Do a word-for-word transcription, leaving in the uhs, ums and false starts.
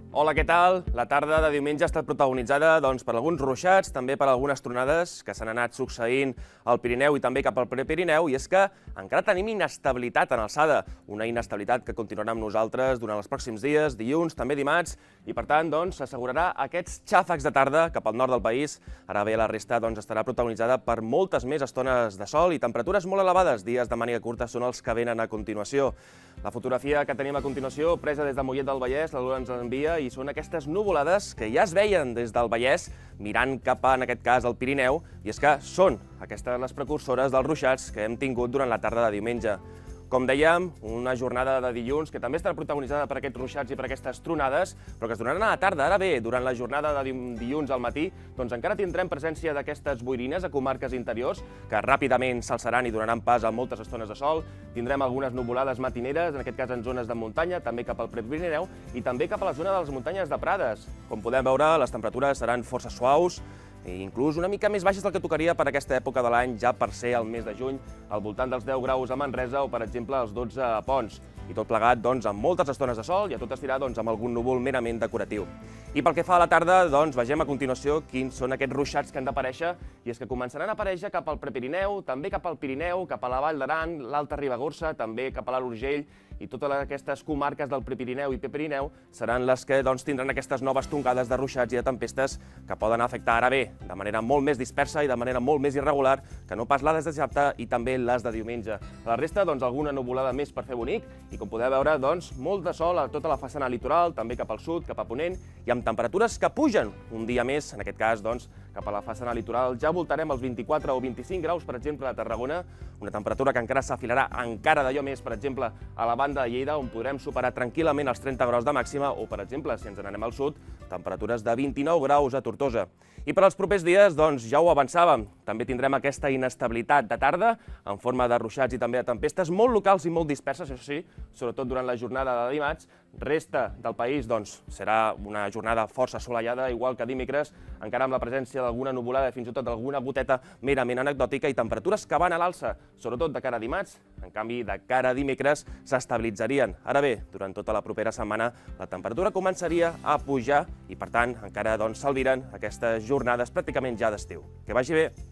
Hola, què tal? La tarda de diumenge ha estat protagonitzada doncs, per alguns ruixats, també per algunes tronades que s'han anat succeint al Pirineu i també cap al Prepirineu, i és que encara tenim inestabilitat en alçada, una inestabilitat que continuarà amb nosaltres durant els pròxims dies, dilluns, també dimarts, i per tant doncs, s'assegurarà aquests xàfecs de tarda cap al nord del país. Ara bé, la resta doncs, estarà protagonitzada per moltes més estones de sol i temperatures molt elevades. Dies de màniga curta són els que venen a continuació. La fotografia que tenim a continuació, presa des de Mollet del Vallès, la Lola ens envia, i són aquestes nuvolades que ja es veien des del Vallès, mirant cap a, en aquest cas, al Pirineu, i és que són aquestes les precursores dels ruixats que hem tingut durant la tarda de diumenge. Com dèiem, una jornada de dilluns que també estarà protagonitzada per aquests ruixats i per aquestes tronades, però que es donaran a la tarda. Ara bé, durant la jornada de dilluns al matí, doncs encara tindrem presència d'aquestes boirines a comarques interiors, que ràpidament s'alçaran i donaran pas a moltes estones de sol. Tindrem algunes nuvolades matineres, en aquest cas en zones de muntanya, també cap al Prepirineu i també cap a la zona de les muntanyes de Prades. Com podem veure, les temperatures seran força suaus, i inclús una mica més baixes del que tocaria per aquesta època de l'any, ja per ser el mes de juny, al voltant dels deu graus a Manresa o, per exemple, els dotze a Ponts. I tot plegat, doncs, amb moltes estones de sol i a tot estirar, doncs, amb algun núvol merament decoratiu. I pel que fa a la tarda, doncs, vegem a continuació quins són aquests ruixats que han d'aparèixer, i és que començaran a aparèixer cap al Prepirineu, també cap al Pirineu, cap a la Vall d'Aran, l'Alta Ribagorça, també cap a l'Alt Urgell, i totes aquestes comarques del Prepirineu i Prepirineu seran les que doncs, tindran aquestes noves tongades de ruixats i de tempestes que poden afectar ara bé de manera molt més dispersa i de manera molt més irregular que no pas les de dissabte i també les de diumenge. A la resta, doncs, alguna nuvolada més per fer bonic i, com podeu veure, doncs, molt de sol a tota la façana litoral, també cap al sud, cap a ponent, i amb temperatures que pugen un dia més, en aquest cas, doncs, cap a la façana litoral. Ja voltarem els vint-i-quatre o vint-i-cinc graus, per exemple, a Tarragona, una temperatura que encara s'afilarà encara d'allò més, per exemple, a la banda de Lleida, on podrem superar tranquil·lament els trenta graus de màxima, o, per exemple, si ens n'anem al sud, temperatures de vint-i-nou graus a Tortosa. I per als propers dies, doncs, ja ho avançàvem, també tindrem aquesta inestabilitat de tarda, en forma de ruixats i també de tempestes, molt locals i molt disperses, això sí, sobretot durant la jornada de dimarts. Resta del país, doncs, serà una jornada força assolellada, igual que dimecres, encara amb la presència d'alguna nuvolada, fins i tot d'alguna goteta merament anecdòtica, i temperatures que van a l'alça, sobretot de cara a dimarts. En canvi, de cara a dimecres s'estabilitzarien. Ara bé, durant tota la propera setmana la temperatura començaria a pujar i, per tant, encara doncs, s'albiren aquestes jornades pràcticament ja d'estiu. Que vagi bé!